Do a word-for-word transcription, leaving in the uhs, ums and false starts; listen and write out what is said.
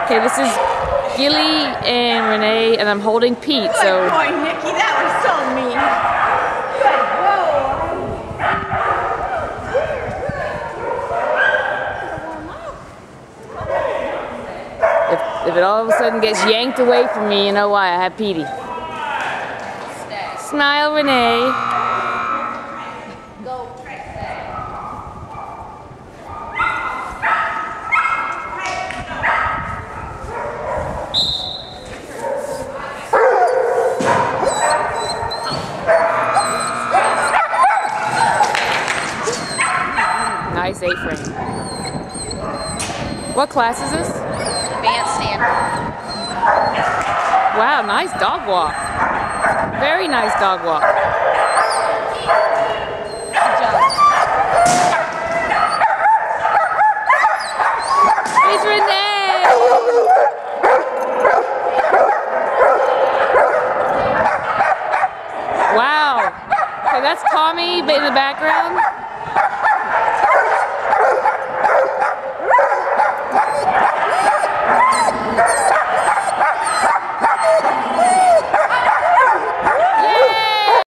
Okay, this is Gilley and Renee, and I'm holding Pete. So. Good boy, Nikki. That was so mean. Good. If, if it all of a sudden gets yanked away from me, you know why. I have Petey. Smile, Renee. Go. Nice A-frame. What class is this? Advanced standard. Wow, nice dog walk. Very nice dog walk. Good job. It's Renee! Wow. Okay, that's Tommy in the background.